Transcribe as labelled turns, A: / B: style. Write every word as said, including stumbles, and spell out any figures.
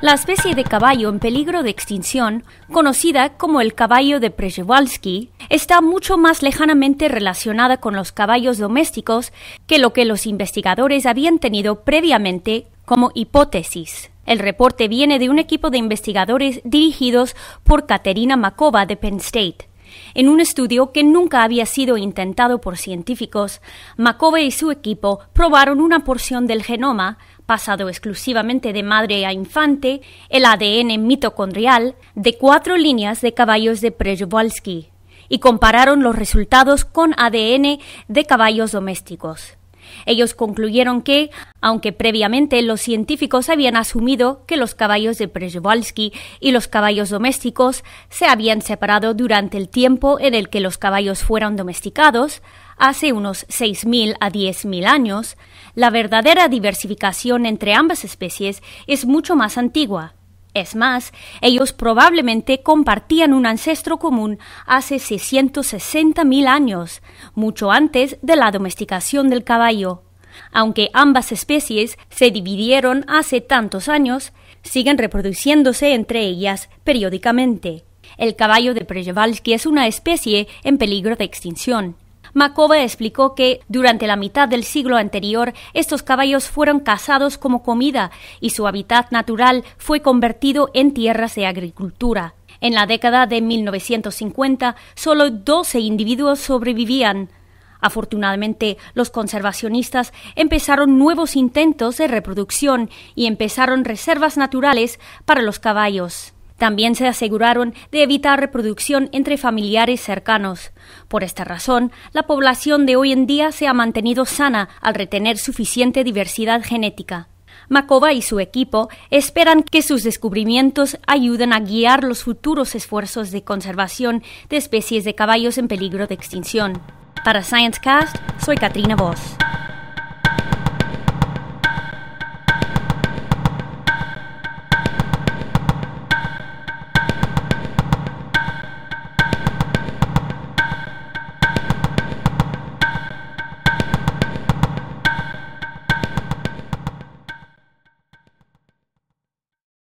A: La especie de caballo en peligro de extinción, conocida como el caballo de Przewalski, está mucho más lejanamente relacionada con los caballos domésticos que lo que los investigadores habían tenido previamente como hipótesis. El reporte viene de un equipo de investigadores dirigidos por Katerina Makova de Penn State. En un estudio que nunca había sido intentado por científicos, Makova y su equipo probaron una porción del genoma, pasado exclusivamente de madre a infante, el A D N mitocondrial, de cuatro líneas de caballos de Przewalski, y compararon los resultados con A D N de caballos domésticos. Ellos concluyeron que, aunque previamente los científicos habían asumido que los caballos de Przewalski y los caballos domésticos se habían separado durante el tiempo en el que los caballos fueron domesticados, hace unos seis mil a diez mil años, la verdadera diversificación entre ambas especies es mucho más antigua. Es más, ellos probablemente compartían un ancestro común hace seiscientos sesenta mil años, mucho antes de la domesticación del caballo. Aunque ambas especies se dividieron hace tantos años, siguen reproduciéndose entre ellas periódicamente. El caballo de Przewalski es una especie en peligro de extinción. Makova explicó que durante la mitad del siglo anterior estos caballos fueron cazados como comida y su hábitat natural fue convertido en tierras de agricultura. En la década de mil novecientos cincuenta, solo doce individuos sobrevivían. Afortunadamente, los conservacionistas empezaron nuevos intentos de reproducción y empezaron reservas naturales para los caballos. También se aseguraron de evitar reproducción entre familiares cercanos. Por esta razón, la población de hoy en día se ha mantenido sana al retener suficiente diversidad genética. Makova y su equipo esperan que sus descubrimientos ayuden a guiar los futuros esfuerzos de conservación de especies de caballos en peligro de extinción. Para ScienceCast, soy Katrina Voss.